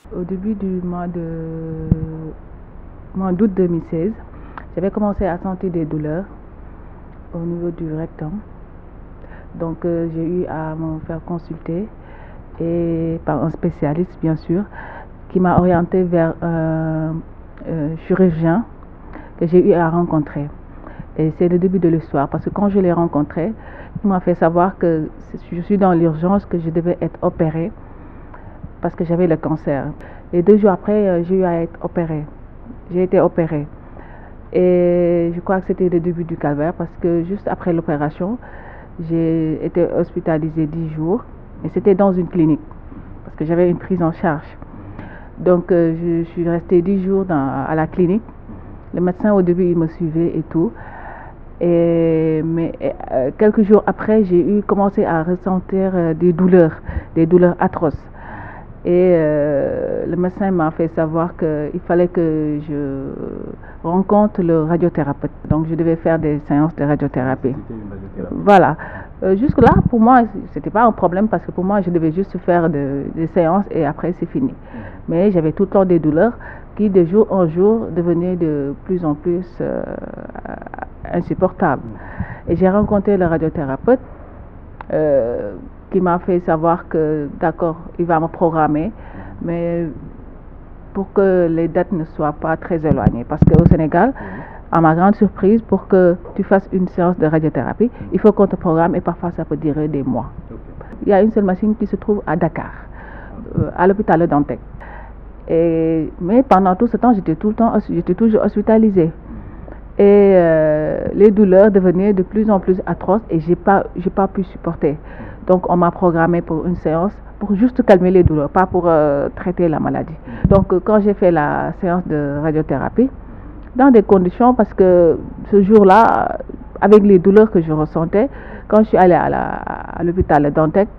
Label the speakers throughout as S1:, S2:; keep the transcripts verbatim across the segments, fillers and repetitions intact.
S1: Au début du mois de mois d'août deux mille seize, j'avais commencé à sentir des douleurs au niveau du rectum. Donc euh, j'ai eu à me faire consulter et par un spécialiste bien sûr qui m'a orienté vers un euh, chirurgien que j'ai eu à rencontrer. Et c'est le début de l'histoire parce que quand je l'ai rencontré, il m'a fait savoir que je suis dans l'urgence, que je devais être opérée parce que j'avais le cancer. Et deux jours après, j'ai eu à être opérée. J'ai été opérée. Et je crois que c'était le début du calvaire parce que juste après l'opération, j'ai été hospitalisée dix jours. Et c'était dans une clinique parce que j'avais une prise en charge. Donc euh, je suis restée dix jours dans, à la clinique. Le médecin au début, il me suivait et tout. Et, mais euh, quelques jours après, j'ai eu commencé à ressentir euh, des douleurs, des douleurs atroces. Et euh, le médecin m'a fait savoir qu'il fallait que je rencontre le radiothérapeute. Donc je devais faire des séances de radiothérapie. radiothérapie. Voilà. Euh, jusque là, pour moi, c'était pas un problème parce que pour moi, je devais juste faire de, des séances et après c'est fini. Mmh. Mais j'avais tout le temps des douleurs qui de jour en jour devenaient de plus en plus euh, insupportables. Mmh. Et j'ai rencontré le radiothérapeute. Euh, qui m'a fait savoir que d'accord, il va me programmer, mais pour que les dates ne soient pas très éloignées. Parce qu'au Sénégal, à ma grande surprise, pour que tu fasses une séance de radiothérapie, il faut qu'on te programme et parfois ça peut durer des mois. Il y a une seule machine qui se trouve à Dakar, euh, à l'hôpital Le Dantec. Et, mais pendant tout ce temps, j'étais tout le temps, j'étais toujours hospitalisée. Et euh, les douleurs devenaient de plus en plus atroces et j'ai pas, j'ai pas pu supporter. Donc on m'a programmé pour une séance pour juste calmer les douleurs, pas pour euh, traiter la maladie. Donc euh, quand j'ai fait la séance de radiothérapie, dans des conditions, parce que ce jour-là, avec les douleurs que je ressentais, quand je suis allée à, la, à l'hôpital Le Dantec,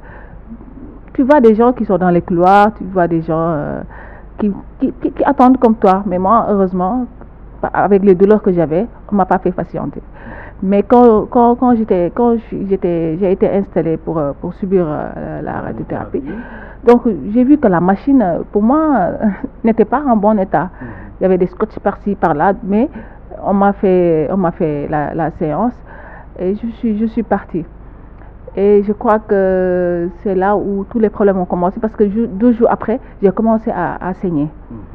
S1: tu vois des gens qui sont dans les couloirs, tu vois des gens euh, qui, qui, qui, qui attendent comme toi. Mais moi, heureusement, avec les douleurs que j'avais, on ne m'a pas fait patienter. Mais quand, quand, quand j'étais, quand j'étais, j'ai été installée pour, pour subir euh, la radiothérapie, donc j'ai vu que la machine, pour moi, n'était pas en bon état. Il y avait des scotch par-ci, par-là, mais on m'a fait, on m'a fait la, la séance et je suis, je suis partie. Et je crois que c'est là où tous les problèmes ont commencé parce que deux jours après, j'ai commencé à, à saigner.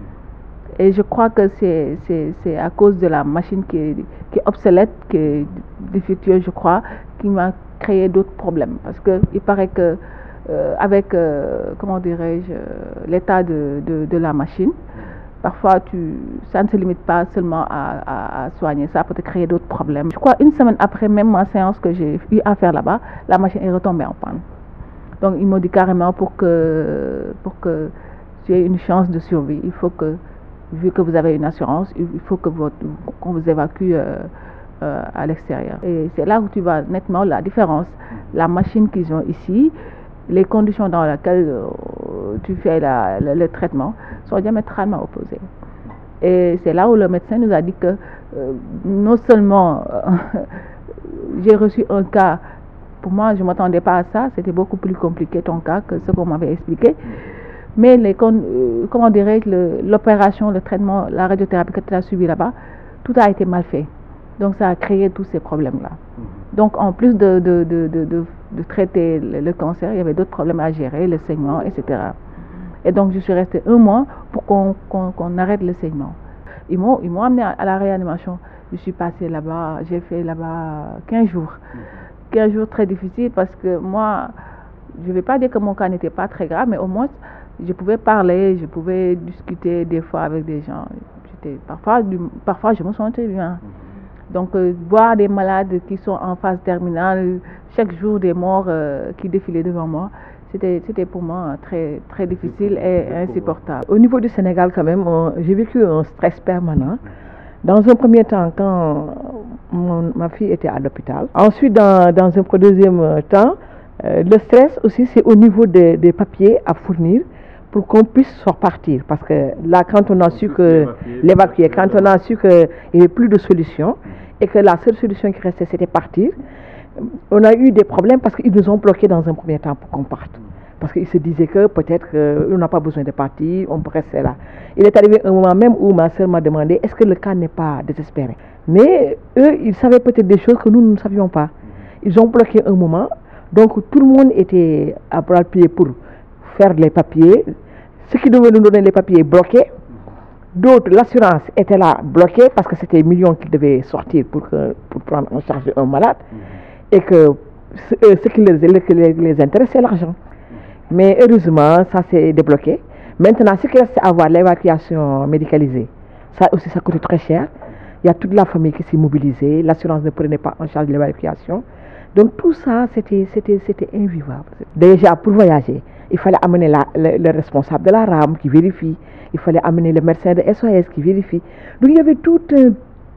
S1: Et je crois que c'est, c'est, c'est à cause de la machine qui est, qui est obsolète, qui est défectueuse, je crois, qui m'a créé d'autres problèmes. Parce qu'il paraît que euh, avec, euh, comment dirais-je, l'état de, de, de la machine, parfois tu, ça ne se limite pas seulement à, à, à soigner, ça peut te créer d'autres problèmes. Je crois une semaine après même ma séance que j'ai eu à faire là-bas, la machine est retombée en panne. Donc ils m'ont dit carrément pour que, pour que tu aies une chance de survie, il faut que, vu que vous avez une assurance, il faut que votre, qu'on vous évacue euh, euh, à l'extérieur. Et c'est là où tu vois nettement la différence. La machine qu'ils ont ici, les conditions dans lesquelles euh, tu fais la, le, le traitement sont diamétralement opposées. Et c'est là où le médecin nous a dit que euh, non seulement euh, j'ai reçu un cas, pour moi je ne m'attendais pas à ça, c'était beaucoup plus compliqué ton cas que ce qu'on m'avait expliqué. Mais les, euh, comment dirais-je, l'opération, le traitement, la radiothérapie que tu as suivi là-bas, tout a été mal fait. Donc ça a créé tous ces problèmes-là. Mmh. Donc en plus de, de, de, de, de, de traiter le, le cancer, il y avait d'autres problèmes à gérer, le saignement, et cetera. Et donc je suis restée un mois pour qu'on qu'on, qu'on arrête le saignement. Ils m'ont, ils m'ont amené à, à la réanimation. Je suis passée là-bas, j'ai fait là-bas quinze jours. quinze jours très difficiles parce que moi, je ne vais pas dire que mon cas n'était pas très grave, mais au moins je pouvais parler, je pouvais discuter des fois avec des gens. J'étais, parfois, parfois, je me sentais bien. Donc, euh, voir des malades qui sont en phase terminale, chaque jour des morts euh, qui défilaient devant moi, c'était, c'était pour moi très, très difficile et insupportable.
S2: Au niveau du Sénégal, quand même, on, j'ai vécu un stress permanent. Dans un premier temps, quand mon, ma fille était à l'hôpital. Ensuite, dans, dans un deuxième temps, euh, le stress aussi, c'est au niveau des, des papiers à fournir pour qu'on puisse repartir. Parce que là, quand on a su que l'évacuer, quand on a su qu'il n'y avait plus de solution et que la seule solution qui restait, c'était partir, on a eu des problèmes parce qu'ils nous ont bloqués dans un premier temps pour qu'on parte. parce qu'il se disait que peut-être qu'on n'a pas besoin de partir, on peut rester là. Il est arrivé un moment même où ma soeur m'a demandé est-ce que le cas n'est pas désespéré. Mais eux, ils savaient peut-être des choses que nous, nous ne savions pas. Ils ont bloqué un moment, donc tout le monde était à bras le pied pour faire les papiers. Ceux qui devaient nous donner les papiers bloqués. D'autres, l'assurance était là bloquée parce que c'était des millions qu'ils devaient sortir pour, que, pour prendre en charge un malade. Et que ce, euh, ce qui les, les, les intéresse, c'est l'argent. Mais heureusement, ça s'est débloqué. Maintenant, ce qui reste, c'est avoir l'évacuation médicalisée. Ça aussi, ça coûte très cher. Il y a toute la famille qui s'est mobilisée. L'assurance ne prenait pas en charge l'évacuation. Donc tout ça, c'était invivable. Déjà, pour voyager, il fallait amener la, le, le responsable de la rame qui vérifie. Il fallait amener le médecin de S O S qui vérifie. Donc il y avait tout un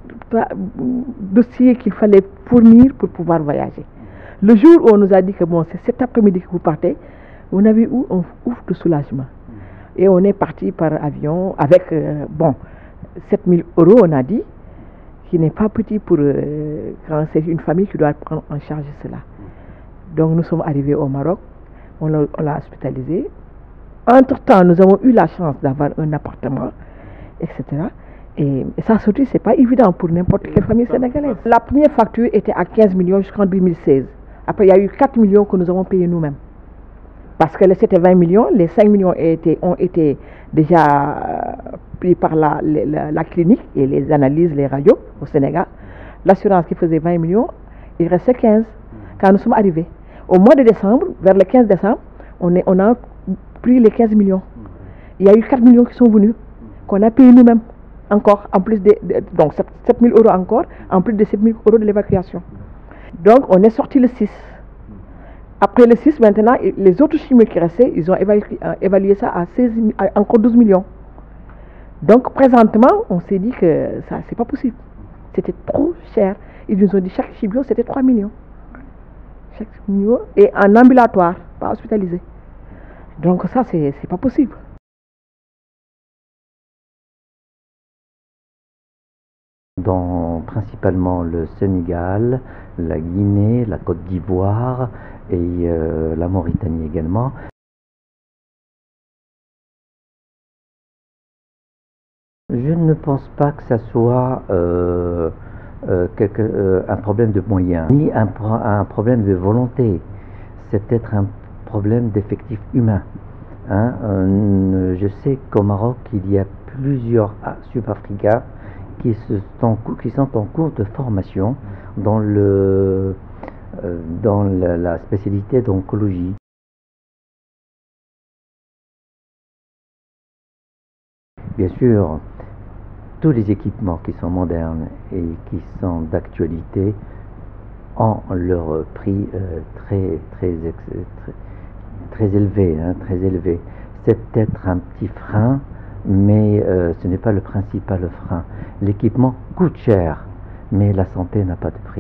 S2: dossier qu'il fallait fournir pour pouvoir voyager. Le jour où on nous a dit que bon, c'est cet après-midi que vous partez, on avait eu un ouf de soulagement. Et on est parti par avion avec, euh, bon, sept mille euros, on a dit, qui n'est pas petit pour euh, quand c'est une famille qui doit prendre en charge cela. Donc nous sommes arrivés au Maroc, on l'a hospitalisé. Entre-temps, nous avons eu la chance d'avoir un appartement, et cetera. Et, et ça, surtout, ce n'est pas évident pour n'importe quelle famille sénégalaise. La première facture était à quinze millions jusqu'en deux mille seize. Après, il y a eu quatre millions que nous avons payés nous-mêmes. Parce que c'était vingt millions, les cinq millions été, ont été déjà pris par la, la, la clinique et les analyses, les radios au Sénégal. L'assurance qui faisait vingt millions, il restait quinze quand nous sommes arrivés. Au mois de décembre, vers le quinze décembre, on, est, on a pris les quinze millions. Il y a eu quatre millions qui sont venus, qu'on a payé nous-mêmes, encore, en plus de, de donc sept mille euros encore, en plus de sept mille euros de l'évacuation. Donc on est sorti le six. Après le six, maintenant, les autres chimiques qui restaient, ils ont évalué, euh, évalué ça à, seize, à encore douze millions. Donc présentement, on s'est dit que ça, c'est pas possible. C'était trop cher. Ils nous ont dit chaque chimio, c'était trois millions. Chaque chimio, et en ambulatoire, pas hospitalisé. Donc ça, c'est pas possible.
S3: Dans principalement le Sénégal, la Guinée, la Côte d'Ivoire et euh, la Mauritanie également. Je ne pense pas que ça soit euh, euh, quelque, euh, un problème de moyens, ni un, un problème de volonté. C'est peut-être un problème d'effectifs humains. Hein. Euh, je sais qu'au Maroc, il y a plusieurs Sud-Africains qui, se sont, qui sont en cours de formation dans, le, euh, dans la, la spécialité d'oncologie. Bien sûr, tous les équipements qui sont modernes et qui sont d'actualité ont leur prix euh, très, très, très, très élevé. Hein, très élevé. C'est peut-être un petit frein, mais euh, ce n'est pas le principal frein. L'équipement coûte cher, mais la santé n'a pas de prix.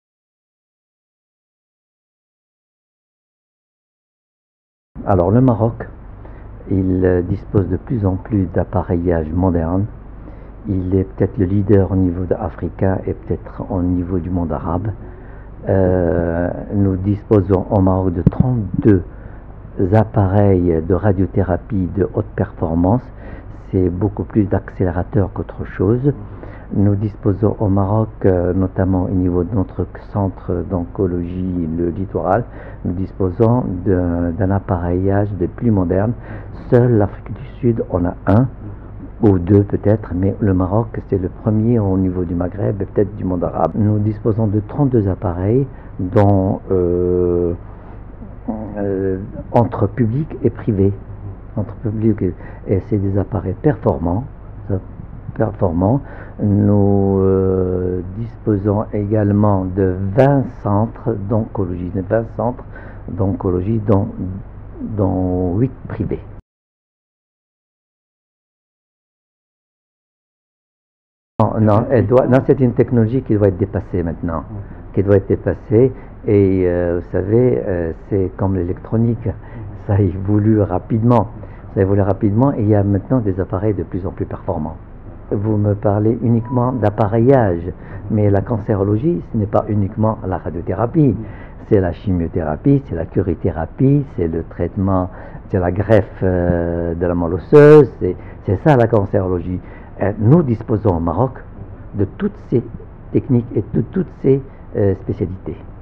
S3: Alors le Maroc, il dispose de plus en plus d'appareillage moderne. Il est peut-être le leader au niveau africain et peut-être au niveau du monde arabe. Euh, nous disposons au Maroc de trente-deux appareils de radiothérapie de haute performance. C'est beaucoup plus d'accélérateurs qu'autre chose. Nous disposons au Maroc, euh, notamment au niveau de notre centre d'oncologie, le littoral, nous disposons d'un appareillage de plus moderne. Seule l'Afrique du Sud en a un, ou deux peut-être, mais le Maroc c'est le premier au niveau du Maghreb et peut-être du monde arabe. Nous disposons de trente-deux appareils, dont euh, euh, entre public et privé. Entre public et, et c'est des appareils performants. performants. Nous euh, disposons également de vingt centres d'oncologie, vingt centres d'oncologie dont, dont huit privés. Non, non, elle doit, non, c'est une technologie qui doit être dépassée maintenant, qui doit être dépassée. Et euh, vous savez, euh, c'est comme l'électronique, ça évolue rapidement. Ça évolue rapidement et il y a maintenant des appareils de plus en plus performants. vous me parlez uniquement d'appareillage, mais la cancérologie, ce n'est pas uniquement la radiothérapie, c'est la chimiothérapie, c'est la curithérapie, c'est le traitement, c'est la greffe euh, de la moelle osseuse, c'est ça la cancérologie. Et nous disposons au Maroc de toutes ces techniques et de toutes ces euh, spécialités.